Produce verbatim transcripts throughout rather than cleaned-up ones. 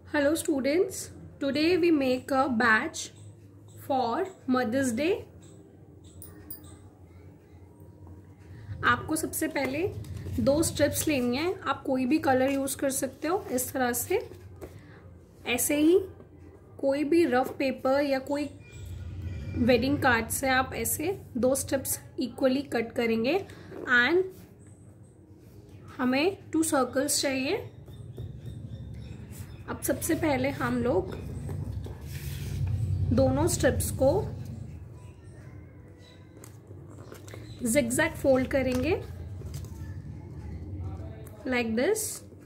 Hello students, today we make a badge for Mother's Day. आपको सबसे पहले दो स्ट्रिप्स लेनी है। आप कोई भी कलर यूज़ कर सकते हो इस तरह से। ऐसे ही कोई भी रफ पेपर या कोई वेडिंग कार्ड से आप ऐसे दो स्ट्रिप्स इक्वली कट करेंगे एंड हमें टू सर्कल्स चाहिए। अब सबसे पहले हम लोग दोनों स्ट्रिप्स को जिगजैग फोल्ड करेंगे लाइक दिस।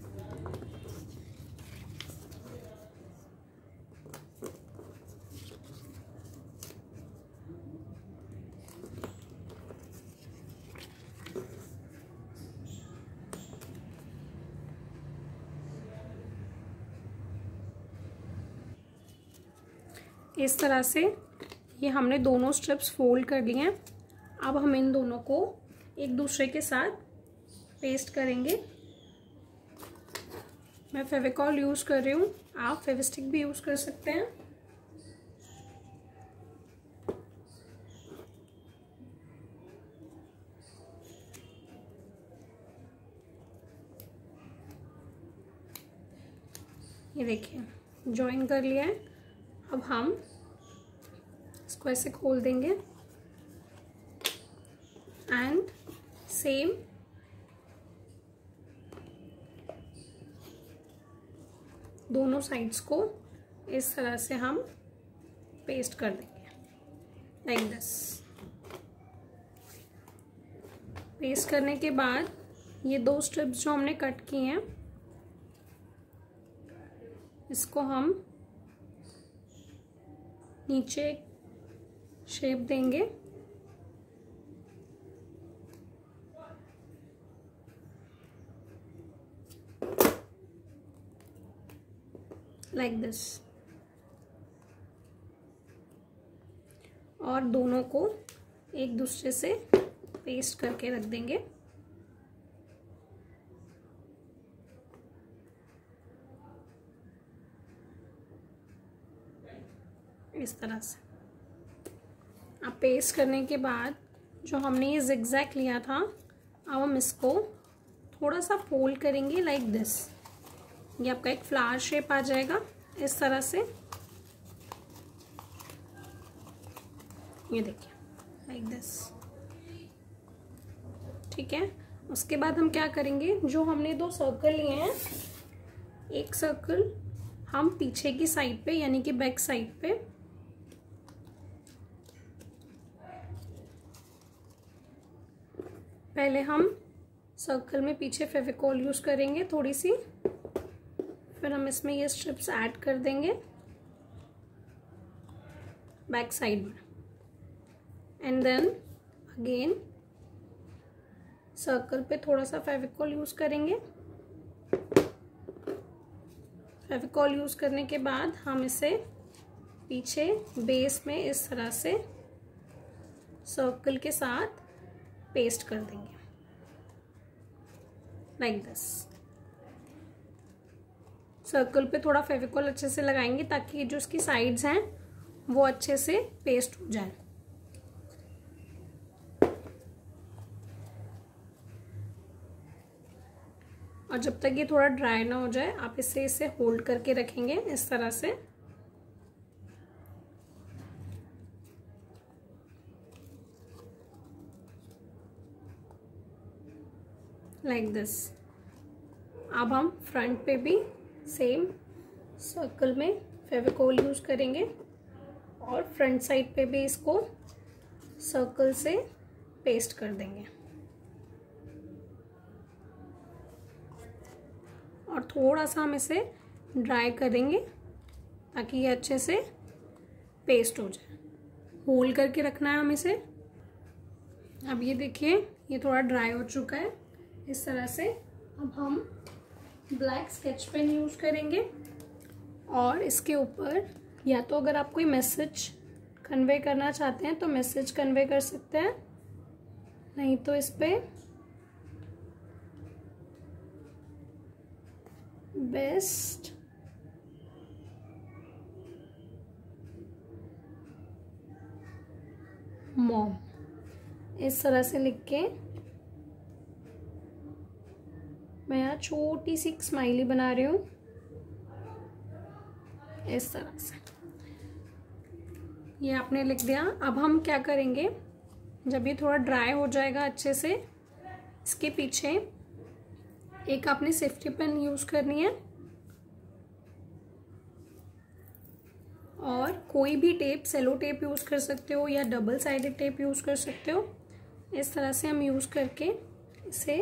इस तरह से ये हमने दोनों स्ट्रिप्स फोल्ड कर लिए हैं। अब हम इन दोनों को एक दूसरे के साथ पेस्ट करेंगे। मैं फेविकॉल यूज़ कर रही हूँ, आप फेविस्टिक भी यूज़ कर सकते हैं। ये देखिए जॉइन कर लिया है। अब हम इसको ऐसे खोल देंगे एंड सेम दोनों साइड्स को इस तरह से हम पेस्ट कर देंगे लाइक दिस। पेस्ट करने के बाद ये दो स्ट्रिप्स जो हमने कट की हैं इसको हम नीचे शेप देंगे लाइक दिस और दोनों को एक दूसरे से पेस्ट करके रख देंगे। इस तरह से अब पेस्ट करने के बाद जो हमने ये जिगजैग लिया था अब हम इसको थोड़ा सा फोल्ड करेंगे लाइक दिस। ये आपका एक फ्लावर शेप आ जाएगा इस तरह से। ये देखिए लाइक दिस। ठीक है, उसके बाद हम क्या करेंगे, जो हमने दो सर्कल लिए हैं, एक सर्कल हम पीछे की साइड पे यानी कि बैक साइड पे पहले हम सर्कल में पीछे फेविकॉल यूज करेंगे थोड़ी सी, फिर हम इसमें ये स्ट्रिप्स ऐड कर देंगे बैक साइड में एंड देन अगेन सर्कल पे थोड़ा सा फेविकॉल यूज करेंगे। फेविकॉल यूज करने के बाद हम इसे पीछे बेस में इस तरह से सर्कल के साथ पेस्ट कर देंगे लाइक दिस। सर्कल पे थोड़ा फेविकॉल अच्छे से लगाएंगे ताकि जो इसकी साइड्स हैं वो अच्छे से पेस्ट हो जाए। और जब तक ये थोड़ा ड्राई ना हो जाए आप इसे इसे होल्ड करके रखेंगे इस तरह से। Like this. अब हम फ्रंट पे भी सेम सर्कल में फेविकॉल यूज करेंगे और फ्रंट साइड पे भी इसको सर्कल से पेस्ट कर देंगे और थोड़ा सा हम इसे ड्राई करेंगे ताकि ये अच्छे से पेस्ट हो जाए। होल्ड करके रखना है हम इसे। अब ये देखिए ये थोड़ा ड्राई हो चुका है इस तरह से। अब हम ब्लैक स्केच पेन यूज करेंगे और इसके ऊपर या तो अगर आप कोई मैसेज कन्वे करना चाहते हैं तो मैसेज कन्वे कर सकते हैं, नहीं तो इस पे बेस्ट मॉम, इस तरह से लिख के मैं यहाँ छोटी सी स्माइली बना रही हूँ, इस तरह से। ये आपने लिख दिया। अब हम क्या करेंगे, जब ये थोड़ा ड्राई हो जाएगा अच्छे से, इसके पीछे एक आपने सेफ्टी पिन यूज़ करनी है और कोई भी टेप, सेलो टेप यूज़ कर सकते हो या डबल साइडेड टेप यूज़ कर सकते हो। इस तरह से हम यूज़ करके इसे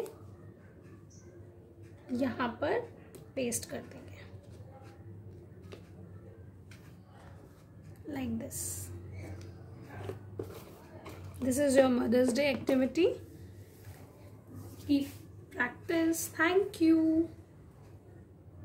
यहाँ पर पेस्ट कर देंगे, like this. This is your Mother's Day activity. Keep practice. Thank you.